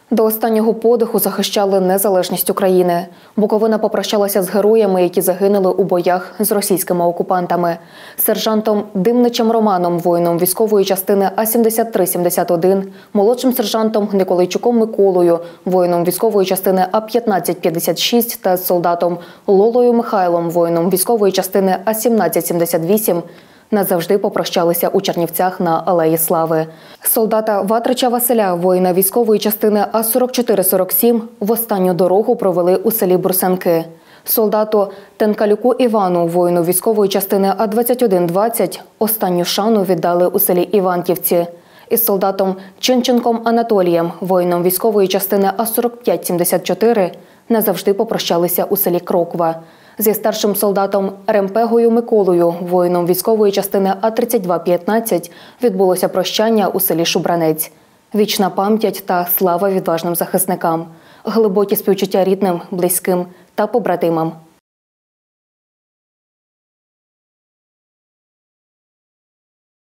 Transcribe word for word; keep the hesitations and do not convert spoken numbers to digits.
До останнього подиху захищали незалежність України. Буковина попрощалася з героями, які загинули у боях з російськими окупантами. Сержантом Димничем Романом, воїном військової частини А сімдесят три сімдесят один, молодшим сержантом Николайчуком Миколою, воїном військової частини А п'ятнадцять п'ятдесят шість та солдатом Лолою Михайлом, воїном військової частини А сімнадцять сімдесят вісім, назавжди попрощалися у Чернівцях на Алеї Слави. Солдата Ватрича Василя, воїна військової частини А сорок чотири сорок сім, в останню дорогу провели у селі Брусенки. Солдату Тенкалюку Івану, воїну військової частини А двадцять один двадцять, останню шану віддали у селі Іванківці. Із солдатом Чинченком Анатолієм, воїном військової частини А сорок п'ять сімдесят чотири, назавжди попрощалися у селі Кроква. Зі старшим солдатом Ремпегою Миколою, воїном військової частини А тридцять два п'ятнадцять, відбулося прощання у селі Шубранець. Вічна пам'ять та слава відважним захисникам. Глибокі співчуття рідним, близьким та побратимам.